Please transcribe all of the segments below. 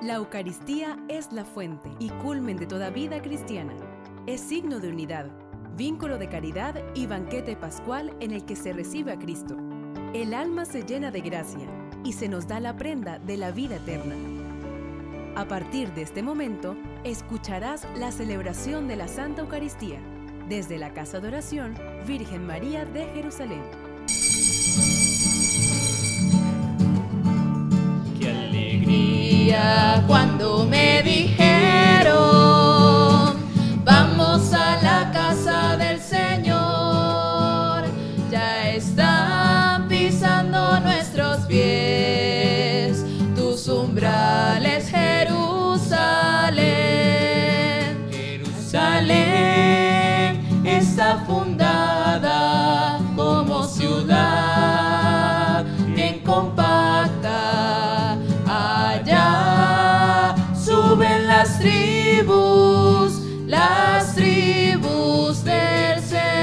La Eucaristía es la fuente y culmen de toda vida cristiana. Es signo de unidad, vínculo de caridad y banquete pascual en el que se recibe a Cristo. El alma se llena de gracia y se nos da la prenda de la vida eterna. A partir de este momento, escucharás la celebración de la Santa Eucaristía desde la Casa de Oración Virgen María de Jerusalén. ¡Qué alegría cuando me dijeron vamos a la casa del Señor! Ya están pisando nuestros pies tus umbrales, Jerusalén. Jerusalén está fundada como ciudad bien compacta. Allá suben las tribus del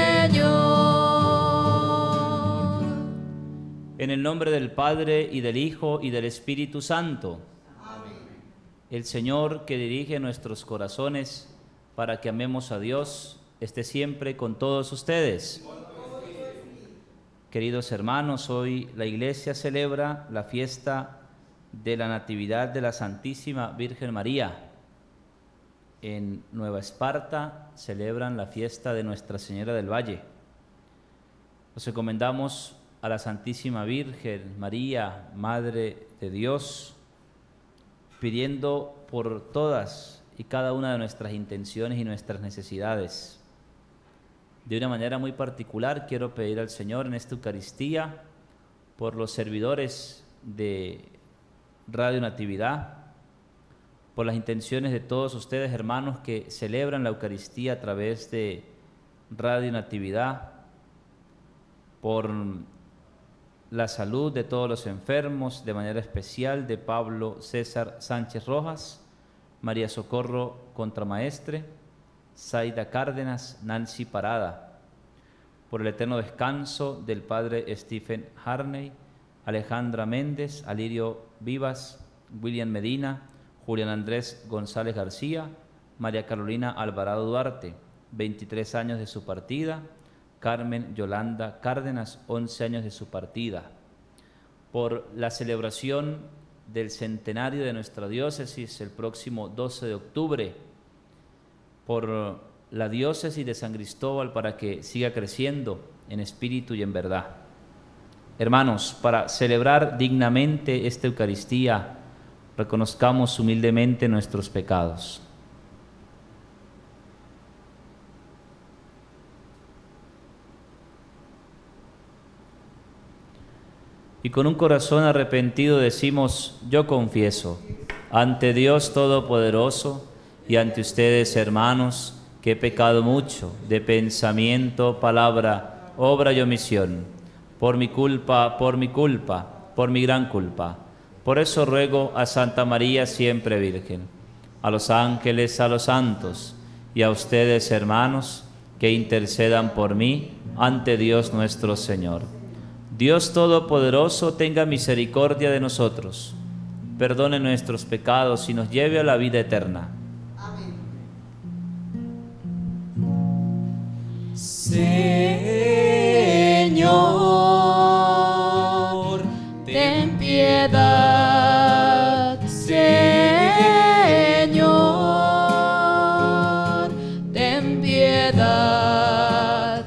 Señor. En el nombre del Padre, y del Hijo, y del Espíritu Santo. Amén. El Señor, que dirige nuestros corazones para que amemos a Dios, esté siempre con todos ustedes. Queridos hermanos, hoy la Iglesia celebra la fiesta de la Natividad de la Santísima Virgen María. En Nueva Esparta celebran la fiesta de Nuestra Señora del Valle. Nos encomendamos a la Santísima Virgen María, Madre de Dios, pidiendo por todas y cada una de nuestras intenciones y nuestras necesidades. De una manera muy particular quiero pedir al Señor en esta Eucaristía por los servidores de Radio Natividad, por las intenciones de todos ustedes, hermanos, que celebran la Eucaristía a través de Radio Natividad, por la salud de todos los enfermos, de manera especial de Pablo César Sánchez Rojas, María Socorro Contramaestre, Zaida Cárdenas, Nancy Parada, por el eterno descanso del Padre Stephen Harney, Alejandra Méndez, Alirio Vivas, William Medina, Julián Andrés González García, María Carolina Alvarado Duarte, 23 años de su partida, Carmen Yolanda Cárdenas, 11 años de su partida, por la celebración del centenario de nuestra diócesis el próximo 12 de octubre, por la diócesis de San Cristóbal para que siga creciendo en espíritu y en verdad. Hermanos, para celebrar dignamente esta Eucaristía, reconozcamos humildemente nuestros pecados. Y con un corazón arrepentido decimos: yo confieso ante Dios Todopoderoso y ante ustedes, hermanos, que he pecado mucho de pensamiento, palabra, obra y omisión, por mi culpa, por mi gran culpa. Por eso ruego a Santa María siempre Virgen, a los ángeles, a los santos y a ustedes, hermanos, que intercedan por mí ante Dios nuestro Señor. Dios Todopoderoso tenga misericordia de nosotros, perdone nuestros pecados y nos lleve a la vida eterna. Amén. Señor, ten piedad. Señor, ten piedad.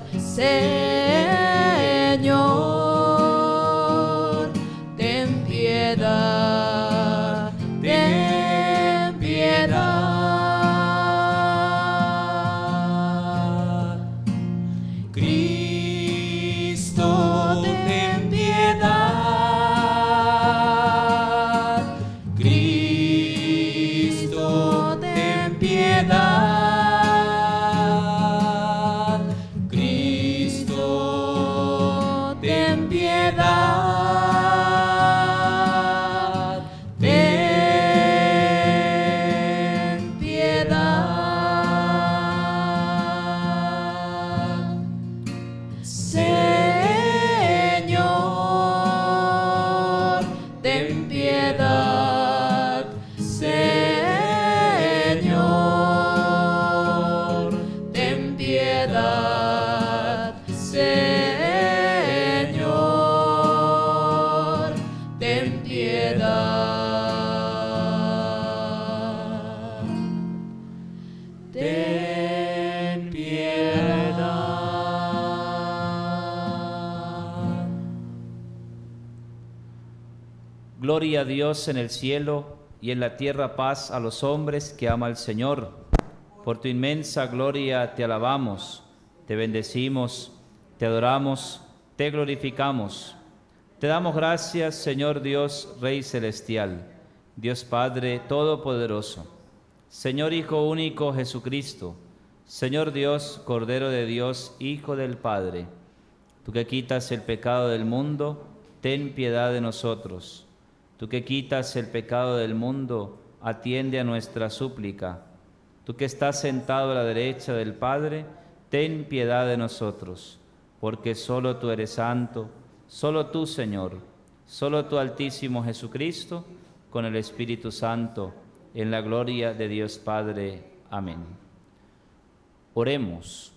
Señor, ten piedad. Ten piedad. Cristo, ten piedad. Cristo, ten piedad. Cristo, ten piedad. Ten piedad. Señor, ten piedad. Señor, Gloria a Dios en el cielo y en la tierra paz a los hombres que ama al Señor. Por tu inmensa gloria te alabamos, te bendecimos, te adoramos, te glorificamos. Te damos gracias, Señor Dios, Rey celestial, Dios Padre todopoderoso, Señor Hijo único Jesucristo, Señor Dios, Cordero de Dios, Hijo del Padre. Tú que quitas el pecado del mundo, ten piedad de nosotros. Tú que quitas el pecado del mundo, atiende a nuestra súplica. Tú que estás sentado a la derecha del Padre, ten piedad de nosotros, porque solo tú eres santo, solo tú, Señor, solo tú, Altísimo Jesucristo, con el Espíritu Santo, en la gloria de Dios Padre. Amén. Oremos.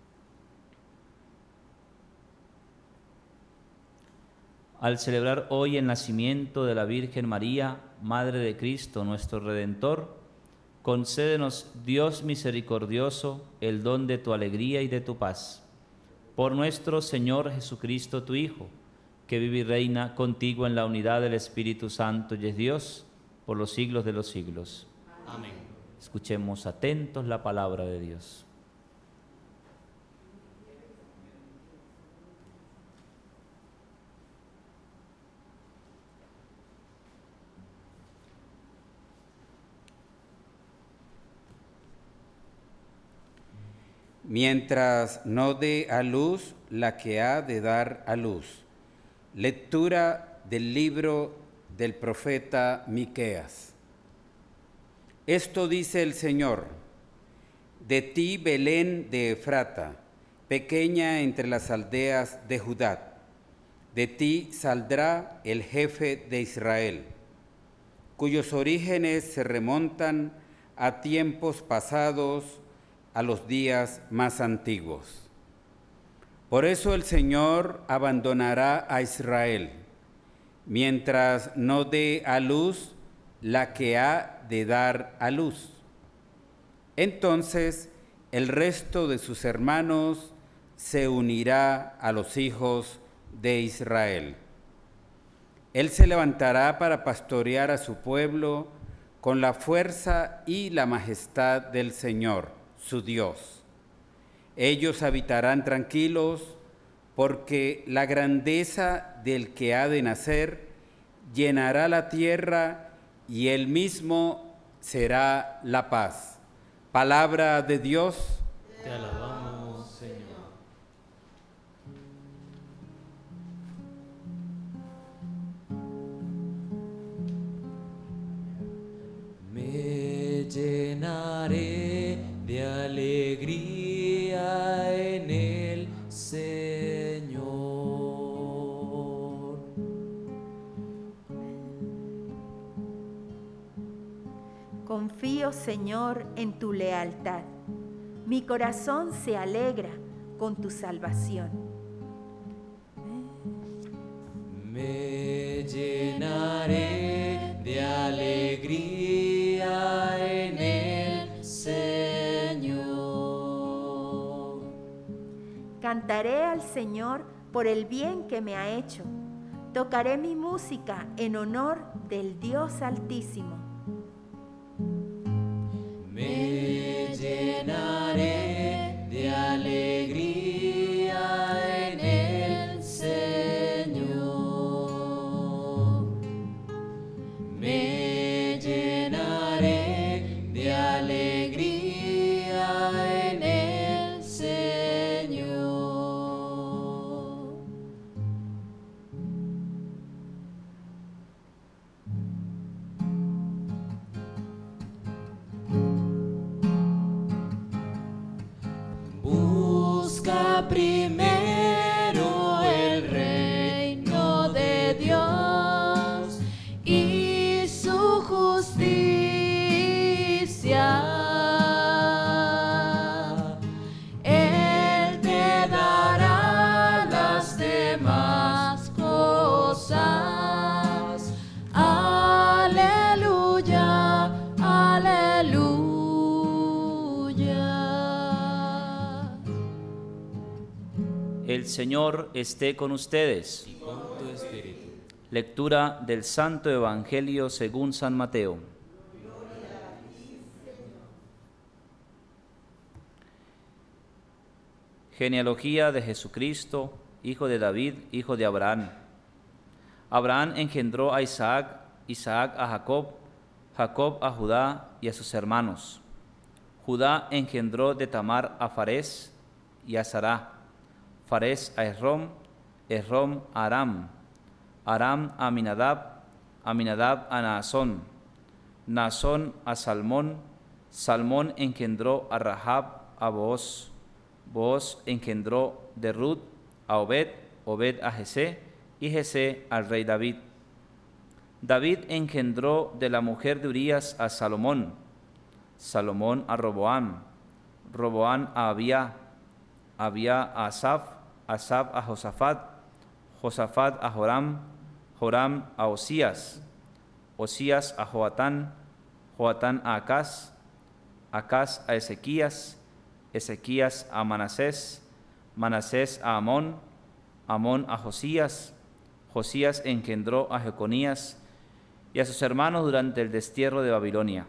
Al celebrar hoy el nacimiento de la Virgen María, Madre de Cristo, nuestro Redentor, concédenos, Dios misericordioso, el don de tu alegría y de tu paz. Por nuestro Señor Jesucristo, tu Hijo, que vive y reina contigo en la unidad del Espíritu Santo y es Dios, por los siglos de los siglos. Amén. Escuchemos atentos la palabra de Dios. Mientras no dé a luz la que ha de dar a luz. Lectura del libro del profeta Miqueas. Esto dice el Señor: de ti, Belén de Efrata, pequeña entre las aldeas de Judá, de ti saldrá el jefe de Israel, cuyos orígenes se remontan a tiempos pasados, a los días más antiguos. Por eso el Señor abandonará a Israel, mientras no dé a luz la que ha de dar a luz. Entonces el resto de sus hermanos se unirá a los hijos de Israel. Él se levantará para pastorear a su pueblo con la fuerza y la majestad del Señor, su Dios. Ellos habitarán tranquilos, porque la grandeza del que ha de nacer llenará la tierra y él mismo será la paz. Palabra de Dios. Te alabamos, Señor. Me llenaré de alegría en el Señor. Confío, Señor, en tu lealtad. Mi corazón se alegra con tu salvación. Me llenaré de alegría en el Señor. Cantaré al Señor por el bien que me ha hecho. Tocaré mi música en honor del Dios Altísimo. Me llenaré de alegría en el Señor. Me llenaré de alegría en el Señor. Busca primero el reino de Dios y su justicia. Él te dará las demás cosas. Aleluya, aleluya. El Señor esté con ustedes. Con tu espíritu. Lectura del Santo Evangelio según San Mateo. Genealogía de Jesucristo, hijo de David, hijo de Abraham. Abraham engendró a Isaac, Isaac a Jacob, Jacob a Judá y a sus hermanos. Judá engendró de Tamar a Farés y a Sará, Farés a Esrom, Esrom a Aram, Aram a Aminadab, Aminadab a Naasón, Naasón a Salmón, Salmón engendró a Rahab a Booz, Booz engendró de Ruth a Obed, Obed a Jesé y Jesé al rey David. David engendró de la mujer de Urías a Salomón, Salomón a Roboam, Roboam a Abía, Abía a Asaf, Asaf a Josafat, Josafat a Joram, Joram a Osías, Osías a Joatán, Joatán a Acaz, Acaz a Ezequías, Ezequías a Manasés, Manasés a Amón, Amón a Josías, Josías engendró a Jeconías y a sus hermanos durante el destierro de Babilonia.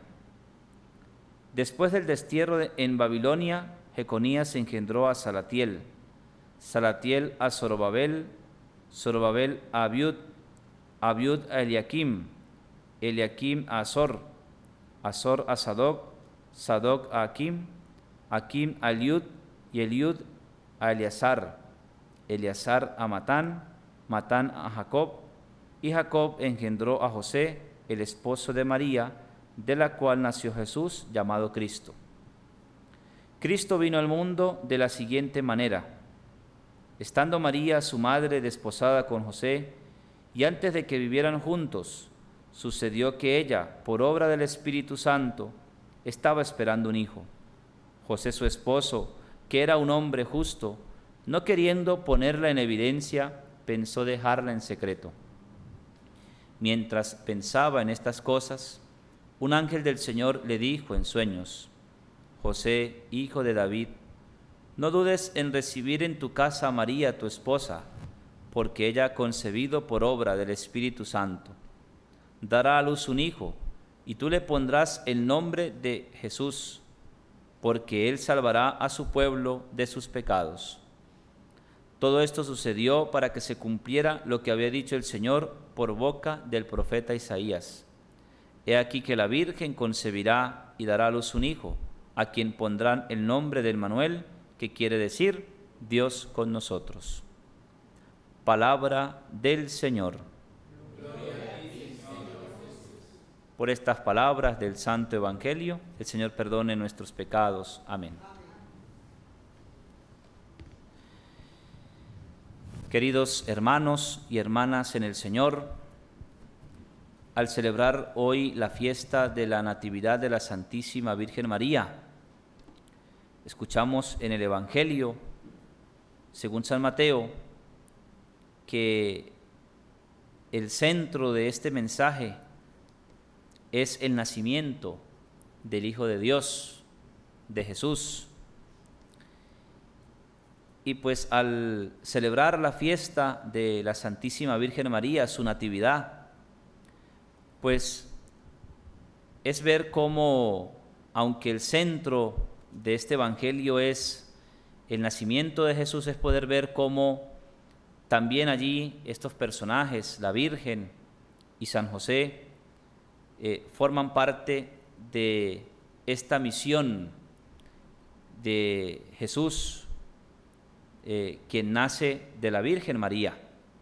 Después del destierro en Babilonia, Jeconías engendró a Salatiel, Salatiel a Zorobabel, Zorobabel a Abiud, Abiud a Eliakim, Eliakim a Azor, Azor a Sadoc, Sadoc a Akim, Akim a Eliud y Eliud a Eleazar, Eleazar a Matán, Matán a Jacob, y Jacob engendró a José, el esposo de María, de la cual nació Jesús, llamado Cristo. Cristo vino al mundo de la siguiente manera. Estando María, su madre, desposada con José, y antes de que vivieran juntos, sucedió que ella, por obra del Espíritu Santo, estaba esperando un hijo. José, su esposo, que era un hombre justo, no queriendo ponerla en evidencia, pensó dejarla en secreto. Mientras pensaba en estas cosas, un ángel del Señor le dijo en sueños: José, hijo de David, no dudes en recibir en tu casa a María, tu esposa, porque ella ha concebido por obra del Espíritu Santo. Dará a luz un hijo, y tú le pondrás el nombre de Jesús, porque él salvará a su pueblo de sus pecados. Todo esto sucedió para que se cumpliera lo que había dicho el Señor por boca del profeta Isaías. He aquí que la Virgen concebirá y dará a luz un hijo, a quien pondrán el nombre de Emmanuel, que quiere decir Dios con nosotros. Palabra del Señor. Por estas palabras del Santo Evangelio, el Señor perdone nuestros pecados. Amén. Queridos hermanos y hermanas en el Señor, al celebrar hoy la fiesta de la Natividad de la Santísima Virgen María, escuchamos en el Evangelio, según San Mateo, que el centro de este mensaje es el nacimiento del Hijo de Dios, de Jesús. Y pues al celebrar la fiesta de la Santísima Virgen María, su natividad, pues es ver cómo, aunque el centro de este Evangelio es el nacimiento de Jesús, es poder ver cómo también allí estos personajes, la Virgen y San José, forman parte de esta misión de Jesús, quien nace de la Virgen María.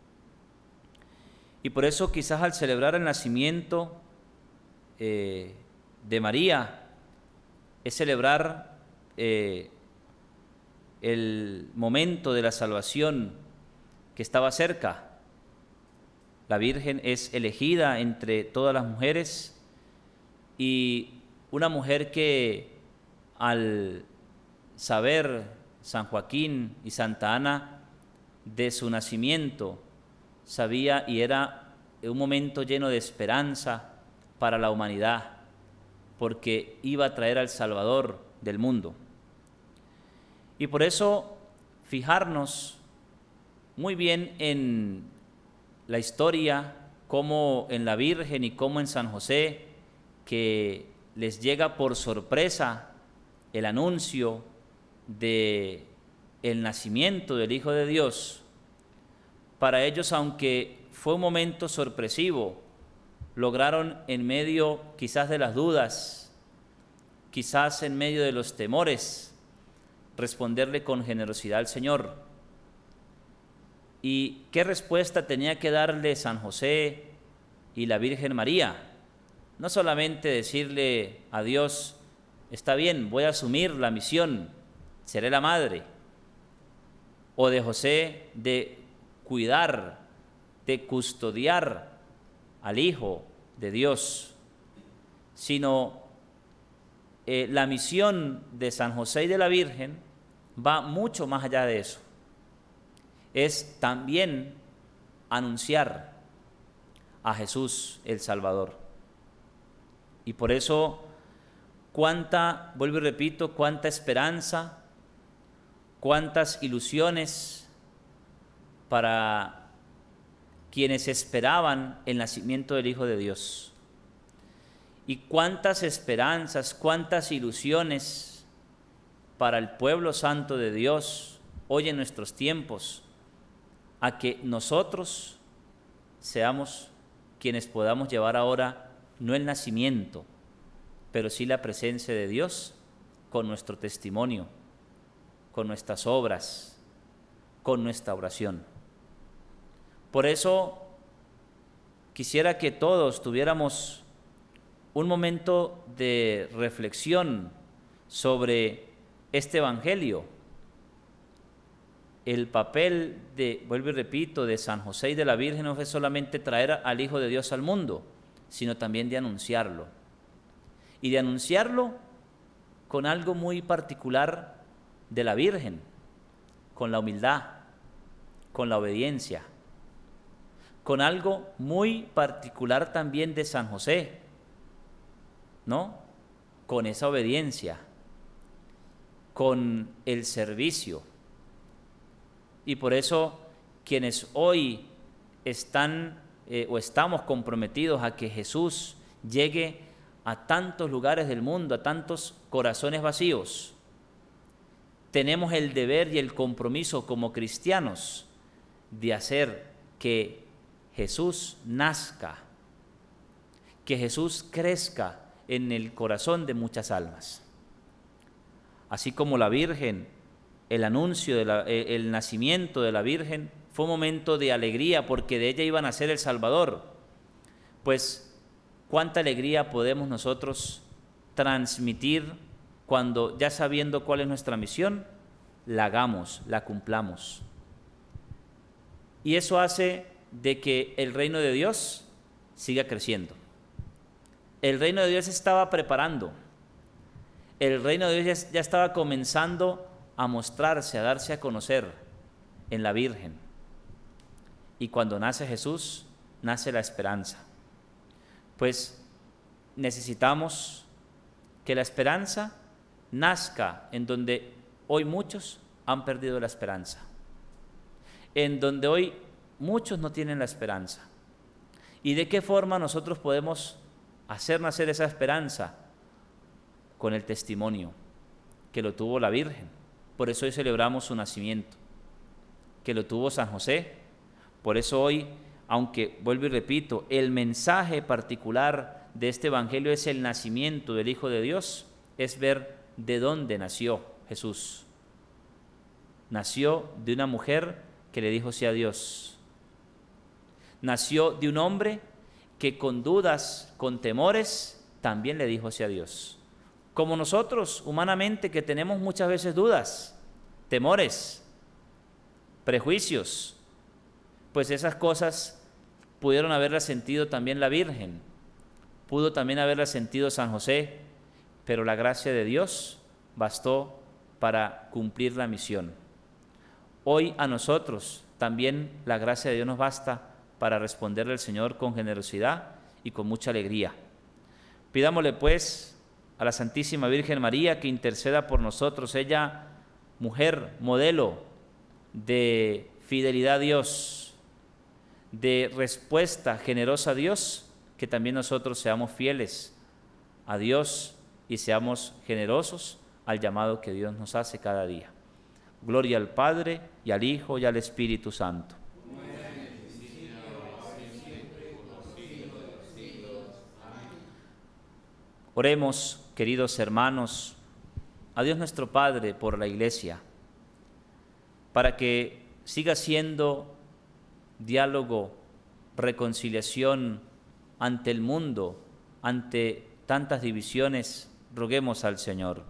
Y por eso quizás al celebrar el nacimiento de María, es celebrar el momento de la salvación que estaba cerca. La Virgen es elegida entre todas las mujeres y una mujer que al saber San Joaquín y Santa Ana de su nacimiento, sabía y era un momento lleno de esperanza para la humanidad, porque iba a traer al Salvador del mundo. Y por eso fijarnos muy bien en la historia como en la Virgen y como en San José, que les llega por sorpresa el anuncio de el nacimiento del Hijo de Dios. Para ellos, aunque fue un momento sorpresivo, lograron en medio quizás de las dudas, quizás en medio de los temores, responderle con generosidad al Señor. ¿Y qué respuesta tenía que darle San José y la Virgen María? No solamente decirle a Dios, está bien, voy a asumir la misión, seré la madre, o de José de cuidar, de custodiar al Hijo de Dios, sino la misión de San José y de la Virgen va mucho más allá de eso. Es también anunciar a Jesús el Salvador. Y por eso, vuelvo y repito, cuánta esperanza, cuántas ilusiones para quienes esperaban el nacimiento del Hijo de Dios. Y cuántas esperanzas, cuántas ilusiones para el pueblo santo de Dios hoy en nuestros tiempos, a que nosotros seamos quienes podamos llevar ahora no el nacimiento, pero sí la presencia de Dios con nuestro testimonio, con nuestras obras, con nuestra oración. Por eso quisiera que todos tuviéramos un momento de reflexión sobre este Evangelio. El papel vuelvo y repito, de San José y de la Virgen no fue solamente traer al Hijo de Dios al mundo, sino también de anunciarlo. Y de anunciarlo con algo muy particular de la Virgen, con la humildad, con la obediencia, con algo muy particular también de San José, ¿no? Con esa obediencia, con el servicio. Y por eso quienes hoy están o estamos comprometidos a que Jesús llegue a tantos lugares del mundo, a tantos corazones vacíos, tenemos el deber y el compromiso como cristianos de hacer que Jesús nazca, que Jesús crezca en el corazón de muchas almas. Así como la Virgen, el anuncio el nacimiento de la Virgen fue un momento de alegría porque de ella iba a nacer el Salvador. Pues, ¿cuánta alegría podemos nosotros transmitir cuando, ya sabiendo cuál es nuestra misión, la hagamos, la cumplamos? Y eso hace de que el reino de Dios siga creciendo. El reino de Dios se estaba preparando. El reino de Dios ya estaba comenzando a mostrarse, a darse a conocer en la Virgen. Y cuando nace Jesús, nace la esperanza. Pues necesitamos que la esperanza nazca en donde hoy muchos han perdido la esperanza, en donde hoy muchos no tienen la esperanza. ¿Y de qué forma nosotros podemos hacer nacer esa esperanza? Con el testimonio que lo tuvo la Virgen. Por eso hoy celebramos su nacimiento, que lo tuvo San José. Por eso hoy, aunque vuelvo y repito, el mensaje particular de este Evangelio es el nacimiento del Hijo de Dios, es ver de dónde nació Jesús. Nació de una mujer que le dijo sí a Dios. Nació de un hombre que con dudas, con temores, también le dijo sí a Dios. Como nosotros, humanamente, que tenemos muchas veces dudas, temores, prejuicios, pues esas cosas pudieron haberlas sentido también la Virgen, pudo también haberlas sentido San José, pero la gracia de Dios bastó para cumplir la misión. Hoy a nosotros también la gracia de Dios nos basta para responderle al Señor con generosidad y con mucha alegría. Pidámosle pues a la Santísima Virgen María que interceda por nosotros, ella, mujer, modelo de fidelidad a Dios, de respuesta generosa a Dios, que también nosotros seamos fieles a Dios y seamos generosos al llamado que Dios nos hace cada día. Gloria al Padre, y al Hijo, y al Espíritu Santo. Oremos, queridos hermanos, a Dios nuestro Padre por la Iglesia, para que siga siendo diálogo, reconciliación ante el mundo, ante tantas divisiones. Roguemos al Señor.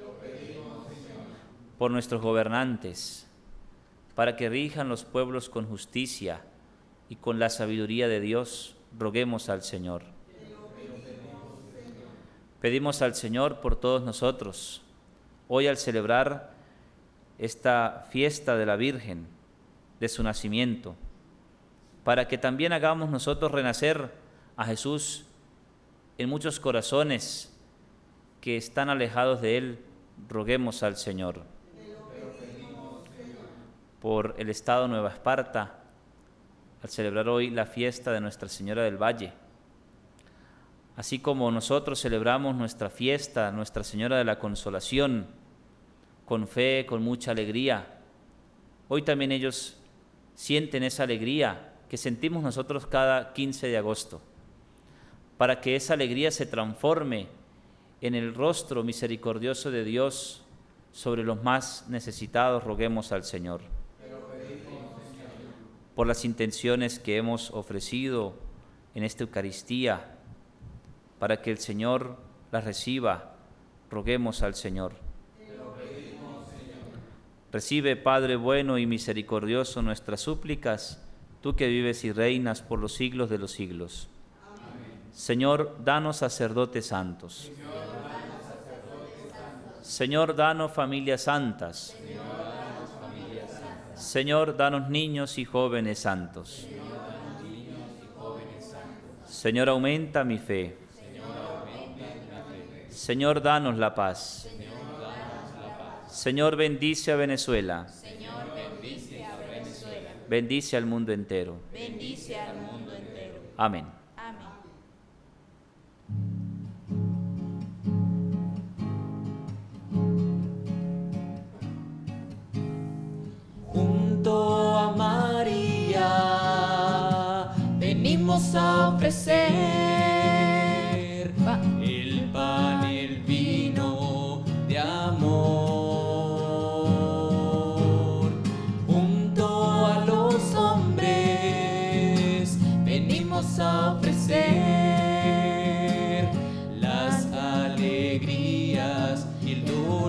Por nuestros gobernantes, para que rijan los pueblos con justicia y con la sabiduría de Dios. Roguemos al Señor. Pedimos al Señor por todos nosotros, hoy al celebrar esta fiesta de la Virgen, de su nacimiento, para que también hagamos nosotros renacer a Jesús en muchos corazones que están alejados de Él. Roguemos al Señor. Por el Estado de Nueva Esparta, al celebrar hoy la fiesta de Nuestra Señora del Valle, así como nosotros celebramos nuestra fiesta, Nuestra Señora de la Consolación, con fe, con mucha alegría. Hoy también ellos sienten esa alegría que sentimos nosotros cada 15 de agosto, para que esa alegría se transforme en el rostro misericordioso de Dios sobre los más necesitados. Roguemos al Señor. Por las intenciones que hemos ofrecido en esta Eucaristía, para que el Señor las reciba, roguemos al Señor. Recibe, Padre bueno y misericordioso, nuestras súplicas, tú que vives y reinas por los siglos de los siglos. Amén. Señor, danos sacerdotes santos. Señor, danos familias santas. Señor, danos niños y jóvenes santos. Señor, aumenta mi fe. Señor, danos la paz. Señor, bendice a Venezuela. Bendice al mundo entero. Amén. Junto a María venimos a ofrecer el pan y el vino de amor. Junto a los hombres venimos a ofrecer las alegrías y el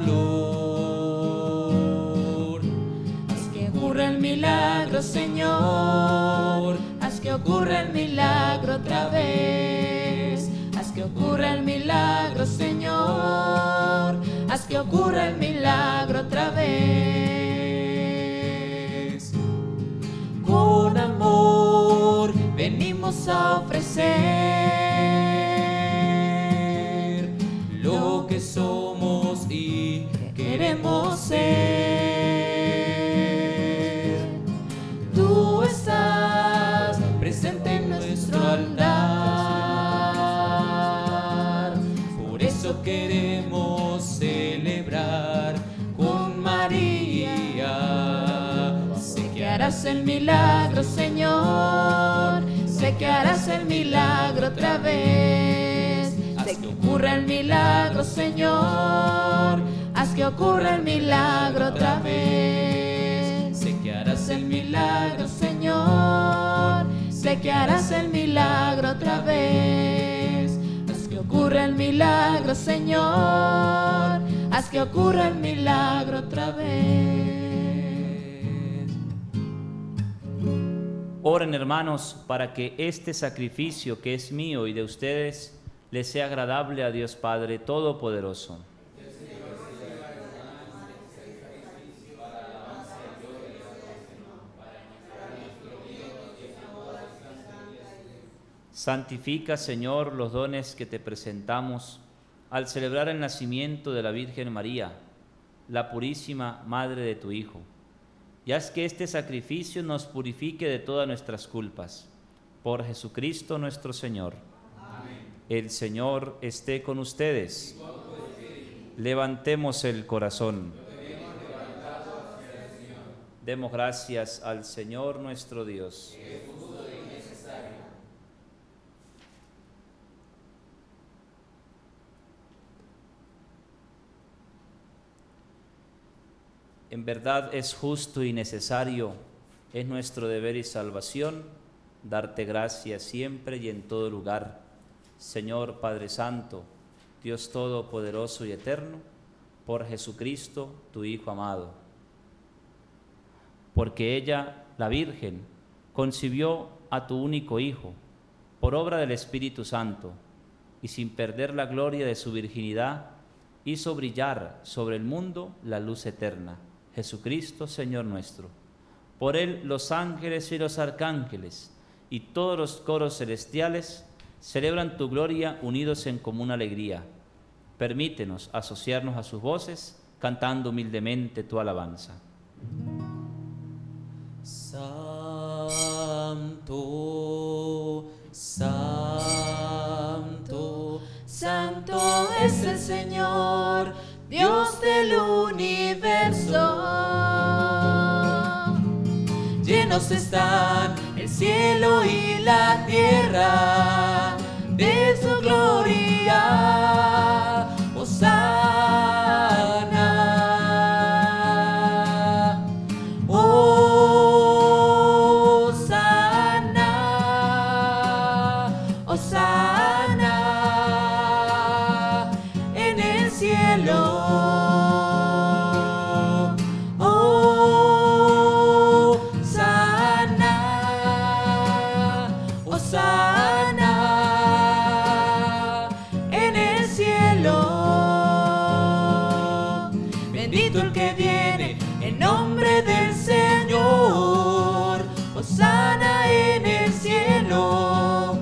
dolor. Haz que ocurra el milagro, Señor. Haz que ocurra el milagro otra vez. Haz que ocurra el milagro, Señor. Haz que ocurra el milagro otra vez. Con amor venimos a ofrecer lo que somos y queremos ser. Tú estás presente en nuestro andar, por eso queremos celebrar con María. Sé que harás el milagro, Señor, sé que harás el milagro otra vez. Haz que ocurra el milagro, Señor, haz que ocurra el milagro otra vez. Sé que harás el milagro, Señor, sé que harás el milagro otra vez. Haz que ocurra el milagro, Señor, haz que ocurra el milagro otra vez. Oren, hermanos, para que este sacrificio que es mío y de ustedes les sea agradable a Dios Padre Todopoderoso. Santifica, Señor, los dones que te presentamos al celebrar el nacimiento de la Virgen María, la purísima Madre de tu Hijo, y haz que este sacrificio nos purifique de todas nuestras culpas. Por Jesucristo nuestro Señor. Amén. El Señor esté con ustedes. Levantemos el corazón. Demos gracias al Señor nuestro Dios. En verdad es justo y necesario, es nuestro deber y salvación, darte gracias siempre y en todo lugar, Señor Padre Santo, Dios Todopoderoso y Eterno, por Jesucristo, tu Hijo amado. Porque ella, la Virgen, concibió a tu único Hijo, por obra del Espíritu Santo, y sin perder la gloria de su virginidad, hizo brillar sobre el mundo la luz eterna, Jesucristo, Señor nuestro. Por él los ángeles y los arcángeles y todos los coros celestiales celebran tu gloria unidos en común alegría. Permítenos asociarnos a sus voces, cantando humildemente tu alabanza. Santo, santo, santo es el Señor, Dios del universo. Llenos están el cielo y la tierra de su gloria. Hosana, Hosana, Hosana en el cielo. Hosana en el cielo. Bendito el que viene en nombre del Señor. Hosana en el cielo.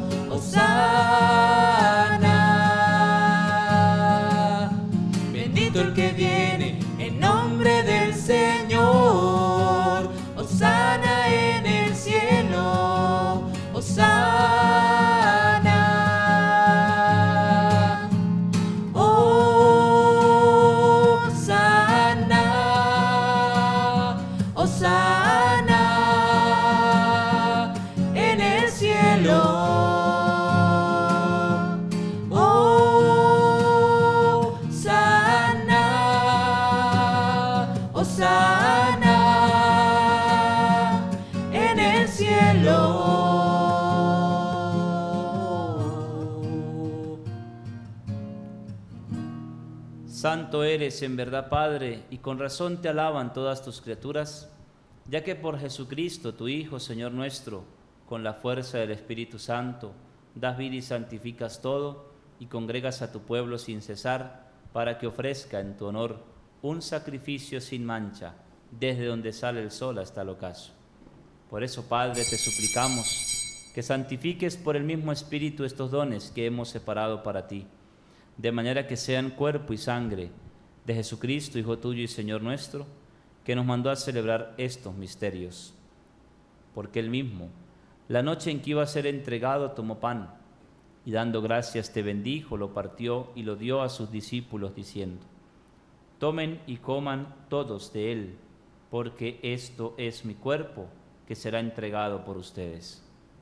Hosana. Bendito el que viene en nombre del Señor. Hosana en el cielo. Hosana, Hosana, Hosana en el cielo. Hosana, Hosana en el cielo. Santo eres en verdad, Padre, y con razón te alaban todas tus criaturas, ya que por Jesucristo, tu Hijo, Señor nuestro, con la fuerza del Espíritu Santo, das vida y santificas todo, y congregas a tu pueblo sin cesar, para que ofrezca en tu honor un sacrificio sin mancha, desde donde sale el sol hasta el ocaso. Por eso, Padre, te suplicamos que santifiques por el mismo Espíritu estos dones que hemos separado para ti, de manera que sean cuerpo y sangre de Jesucristo, Hijo tuyo y Señor nuestro, que nos mandó a celebrar estos misterios. Porque él mismo, la noche en que iba a ser entregado, tomó pan, y dando gracias te bendijo, lo partió y lo dio a sus discípulos, diciendo: tomen y coman todos de él, porque esto es mi cuerpo, que será entregado por ustedes.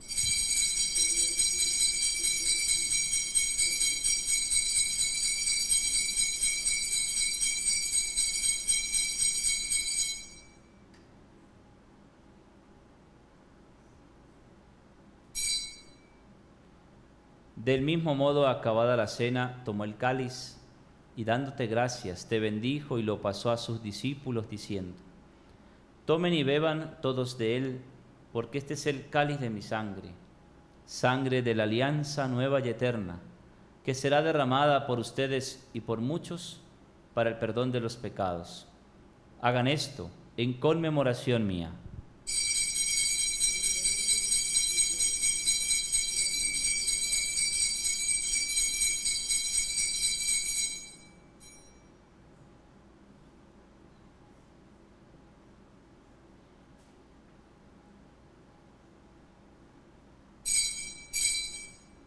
Del mismo modo, acabada la cena, tomó el cáliz y dándote gracias, te bendijo y lo pasó a sus discípulos, diciendo: tomen y beban todos de él, porque este es el cáliz de mi sangre, sangre de la alianza nueva y eterna, que será derramada por ustedes y por muchos para el perdón de los pecados. Hagan esto en conmemoración mía.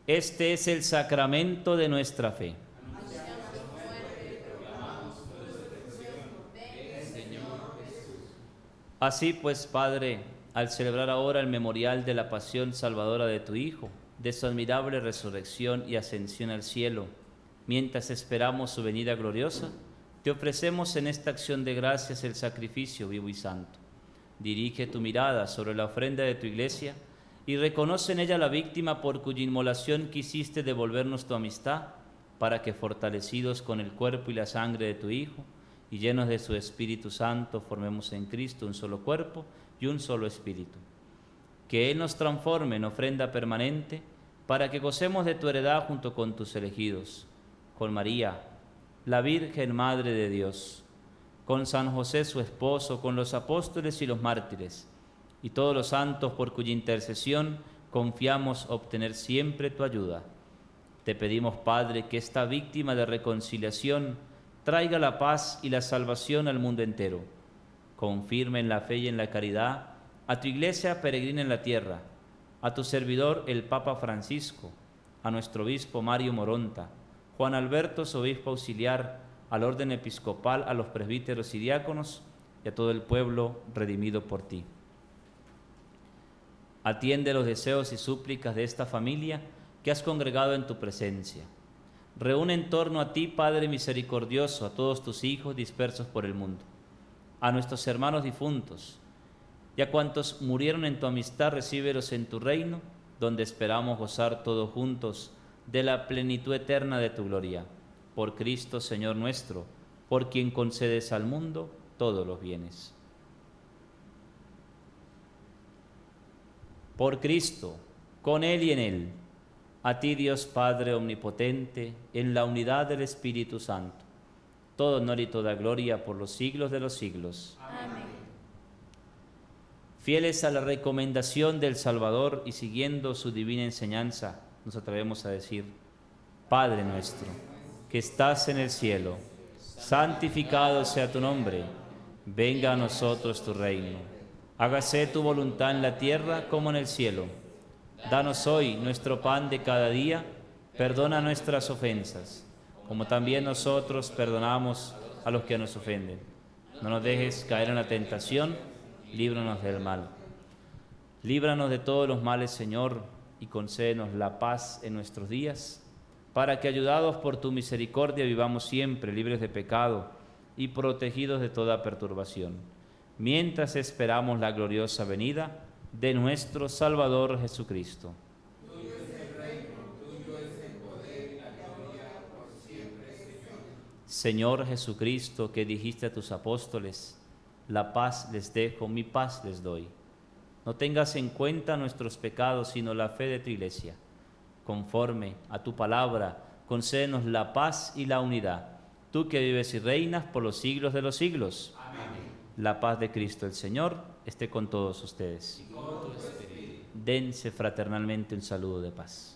Este es el sacramento de nuestra fe. Así pues, Padre, al celebrar ahora el memorial de la pasión salvadora de tu Hijo, de su admirable resurrección y ascensión al cielo, mientras esperamos su venida gloriosa, te ofrecemos en esta acción de gracias el sacrificio vivo y santo. Dirige tu mirada sobre la ofrenda de tu Iglesia y reconoce en ella la víctima por cuya inmolación quisiste devolvernos tu amistad, para que, fortalecidos con el cuerpo y la sangre de tu Hijo, y llenos de su Espíritu Santo, formemos en Cristo un solo cuerpo y un solo espíritu. Que Él nos transforme en ofrenda permanente, para que gocemos de tu heredad junto con tus elegidos, con María, la Virgen Madre de Dios, con San José su esposo, con los apóstoles y los mártires, y todos los santos por cuya intercesión confiamos obtener siempre tu ayuda. Te pedimos, Padre, que esta víctima de reconciliación traiga la paz y la salvación al mundo entero. Confirme en la fe y en la caridad a tu Iglesia peregrina en la tierra, a tu servidor el Papa Francisco, a nuestro obispo Mario Moronta, Juan Alberto, su obispo auxiliar, al orden episcopal, a los presbíteros y diáconos y a todo el pueblo redimido por ti. Atiende los deseos y súplicas de esta familia que has congregado en tu presencia. Reúne en torno a ti, Padre misericordioso, a todos tus hijos dispersos por el mundo, a nuestros hermanos difuntos y a cuantos murieron en tu amistad, recíbelos en tu reino, donde esperamos gozar todos juntos de la plenitud eterna de tu gloria. Por Cristo, Señor nuestro, por quien concedes al mundo todos los bienes. Por Cristo, con Él y en Él, a ti, Dios Padre omnipotente, en la unidad del Espíritu Santo, todo honor y toda gloria por los siglos de los siglos. Amén. Fieles a la recomendación del Salvador y siguiendo su divina enseñanza, nos atrevemos a decir: Padre nuestro, que estás en el cielo, santificado sea tu nombre, venga a nosotros tu reino, hágase tu voluntad en la tierra como en el cielo. Danos hoy nuestro pan de cada día, perdona nuestras ofensas, como también nosotros perdonamos a los que nos ofenden. No nos dejes caer en la tentación, líbranos del mal. Líbranos de todos los males, Señor, y concédenos la paz en nuestros días, para que, ayudados por tu misericordia, vivamos siempre libres de pecado y protegidos de toda perturbación, mientras esperamos la gloriosa venida de nuestro Salvador Jesucristo. Tuyo es el reino, tuyo es el poder y la gloria por siempre, Señor. Señor Jesucristo, que dijiste a tus apóstoles: la paz les dejo, mi paz les doy. No tengas en cuenta nuestros pecados, sino la fe de tu Iglesia. Conforme a tu palabra, concédenos la paz y la unidad. Tú que vives y reinas por los siglos de los siglos. Amén. La paz de Cristo el Señor esté con todos ustedes. Y con tu espíritu. Dense fraternalmente un saludo de paz.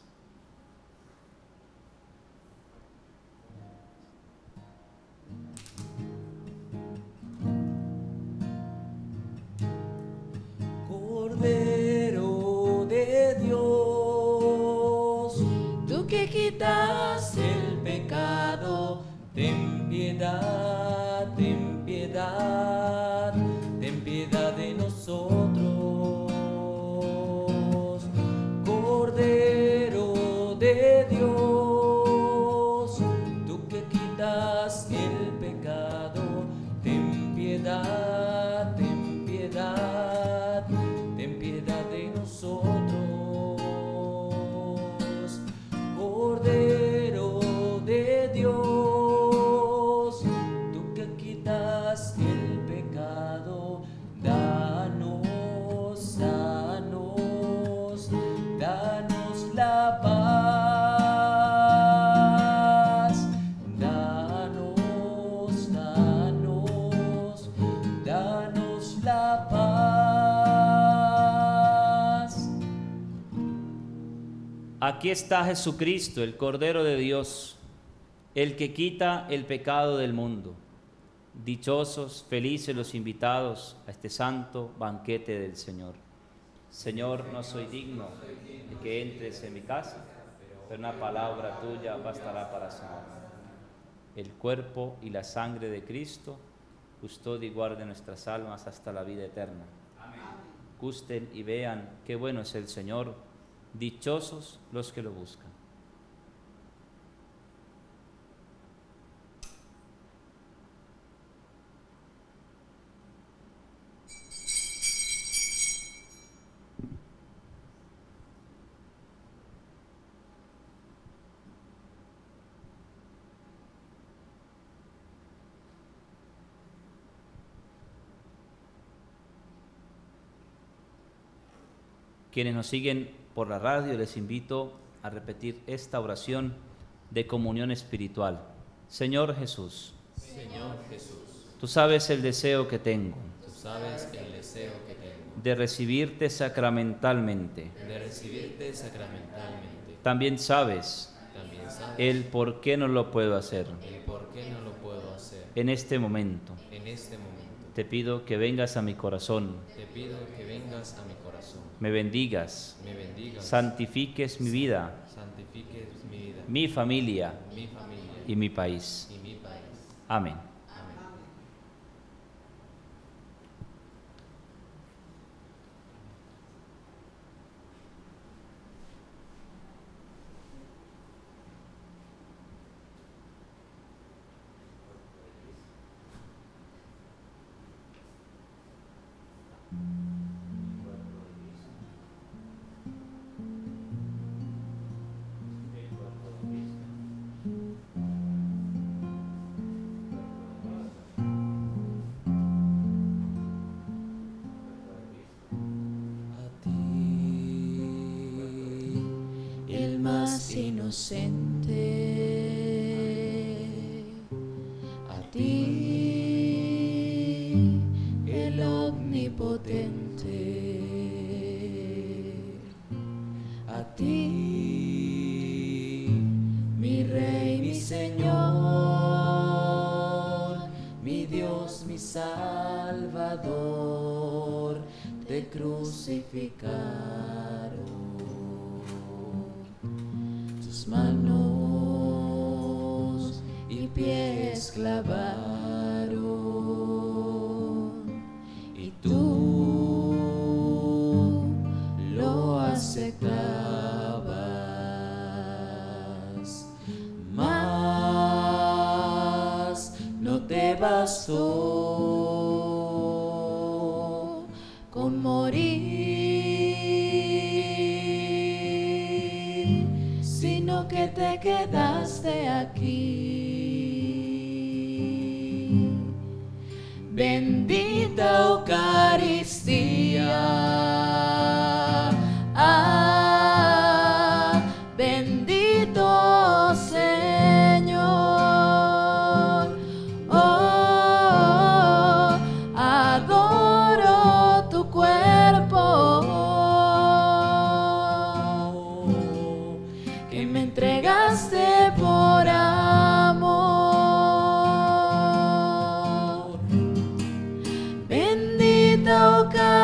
Cordero de Dios, Tú que quitas el pecado, ten piedad, ten piedad, ten piedad de nosotros. Cordero de Dios, tú que quitas el pecado, ten piedad, ten piedad, ten piedad de nosotros. Cordero de Dios, tú que quitas el pecado, danos, danos, danos la paz. Danos, danos, danos la paz. Aquí está Jesucristo, el Cordero de Dios, el que quita el pecado del mundo. Dichosos, felices los invitados a este santo banquete del Señor. Señor, no soy digno de que entres en mi casa, pero una palabra tuya bastará para sanar. El cuerpo y la sangre de Cristo custodia y guarde nuestras almas hasta la vida eterna. Gusten y vean qué bueno es el Señor, dichosos los que lo buscan. Quienes nos siguen por la radio, les invito a repetir esta oración de comunión espiritual. Señor Jesús, Señor Jesús, tú sabes el deseo que tengo tú sabes el deseo que tengo de recibirte sacramentalmente. de recibirte sacramentalmente. También sabes También sabes el por qué no lo puedo hacer. el por qué no lo puedo hacer. En este momento En este momento te pido que vengas a mi corazón, te pido que vengas a mi corazón, me bendigas, me bendigas, santifiques mi vida, santifiques mi vida, mi familia mi familia y mi país. y mi país. Amén. A ti, el más inocente, a ti, el omnipotente, a ti, mi Rey, mi Señor, mi Dios, mi Salvador, te crucificaron, tus manos y pies clavaron, y tú lo aceptabas, mas no te bastó con morir, sino que te quedaste aquí. Bendita Eucaristía, bendito Señor, oh, adoro tu cuerpo que me entregaste por amor. Bendita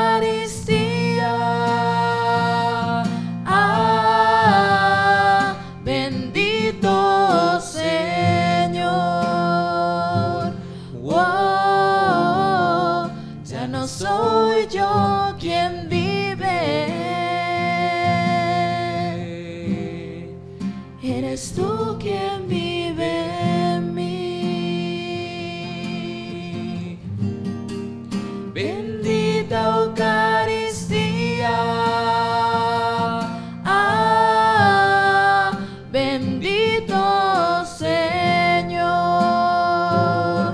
Eucaristía, bendito Señor, wow, ya no soy yo quien vive, eres tú quien vive en mí. Bendita Eucaristía, bendito Señor,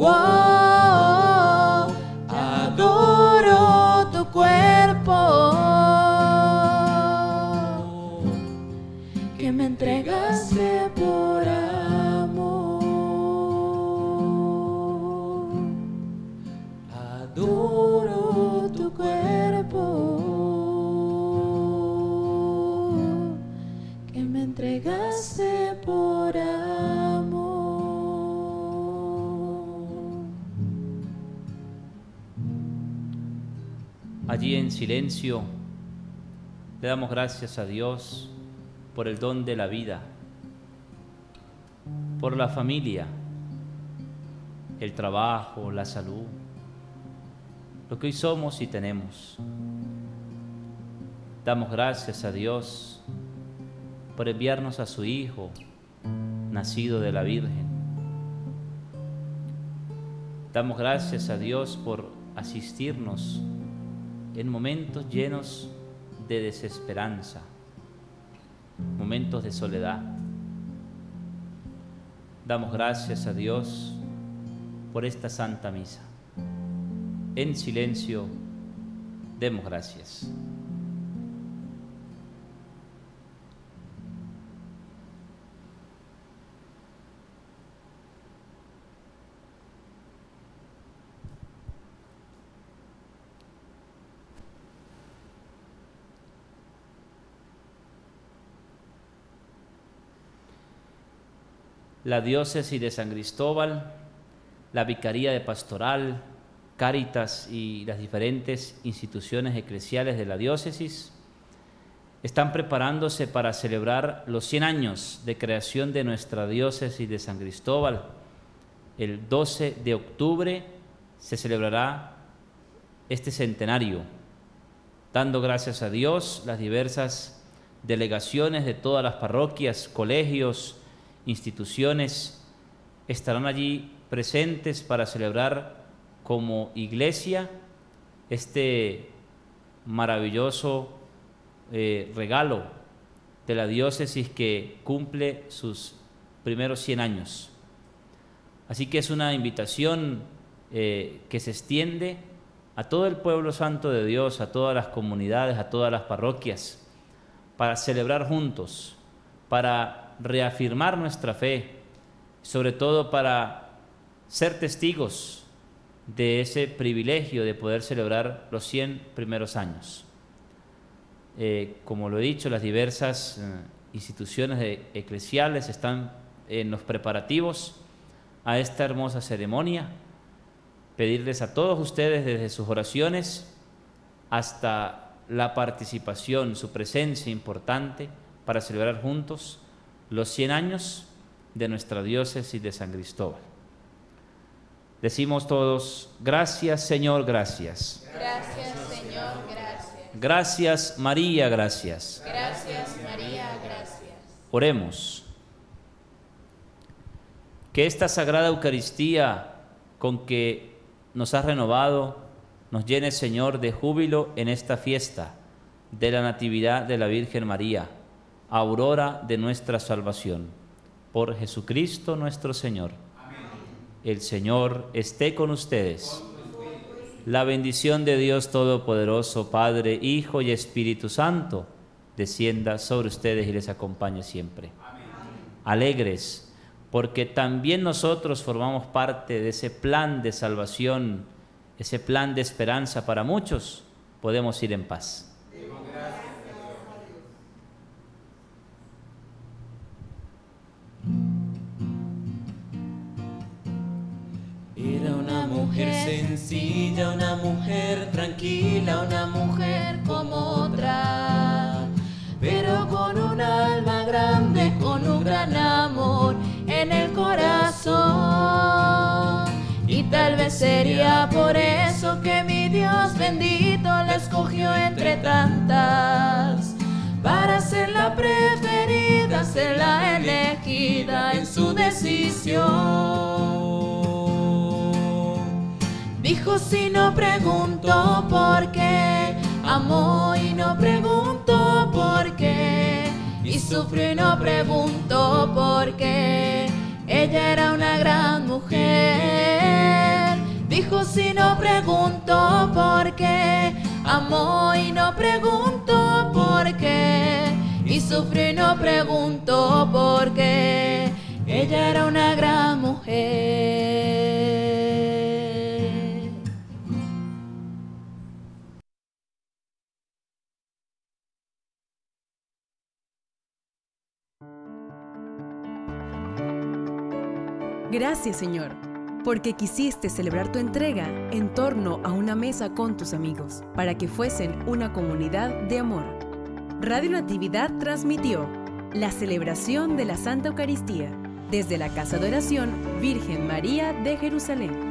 wow, adoro tu cuerpo que me entregaste por amor. Adoro tu cuerpo que me entregaste por amor. Allí en silencio le damos gracias a Dios por el don de la vida, por la familia, el trabajo, la salud, lo que hoy somos y tenemos. Damos gracias a Dios por enviarnos a su Hijo, nacido de la Virgen. Damos gracias a Dios por asistirnos en momentos llenos de desesperanza, momentos de soledad. Damos gracias a Dios por esta Santa Misa. En silencio, demos gracias. La diócesis de San Cristóbal, la Vicaría de Pastoral, Cáritas y las diferentes instituciones eclesiales de la diócesis están preparándose para celebrar los 100 años de creación de nuestra diócesis de San Cristóbal. El 12 de octubre se celebrará este centenario, dando gracias a Dios. Las diversas delegaciones de todas las parroquias, colegios, instituciones estarán allí presentes para celebrar como iglesia este maravilloso regalo de la diócesis que cumple sus primeros 100 años. Así que es una invitación que se extiende a todo el pueblo santo de Dios, a todas las comunidades, a todas las parroquias, para celebrar juntos, para reafirmar nuestra fe, sobre todo para ser testigos de ese privilegio de poder celebrar los 100 primeros años. Como lo he dicho, las diversas instituciones eclesiales están en los preparativos a esta hermosa ceremonia. Pedirles a todos ustedes desde sus oraciones hasta la participación, su presencia importante para celebrar juntos los 100 años de nuestra diócesis de San Cristóbal. Decimos todos: gracias, Señor, gracias. Gracias, Señor, gracias. Gracias, María, gracias. Gracias, María, gracias. Oremos. Que esta Sagrada Eucaristía con que nos has renovado nos llene, Señor, de júbilo en esta fiesta de la Natividad de la Virgen María, aurora de nuestra salvación. Por Jesucristo nuestro Señor. Amén. El Señor esté con ustedes. La bendición de Dios Todopoderoso, Padre, Hijo y Espíritu Santo, descienda sobre ustedes y les acompañe siempre. Amén. Alegres, porque también nosotros formamos parte de ese plan de salvación, ese plan de esperanza para muchos, podemos ir en paz. Era una mujer sencilla, una mujer tranquila, una mujer como otra, pero con un alma grande, con un gran amor en el corazón. Y tal vez sería por eso que mi Dios bendito la escogió entre tantas, para ser la preferida, ser la elegida en su decisión. Dijo: si no pregunto por qué, amó y no pregunto por qué, y sufrió y no preguntó por qué. Ella era una gran mujer. Dijo: si no pregunto por qué, amó y no preguntó por qué, y sufrió y no preguntó por qué. Ella era una gran mujer. Gracias, Señor, porque quisiste celebrar tu entrega en torno a una mesa con tus amigos, para que fuesen una comunidad de amor. Radio Natividad transmitió la celebración de la Santa Eucaristía, desde la Casa de Oración Virgen María de Jerusalén.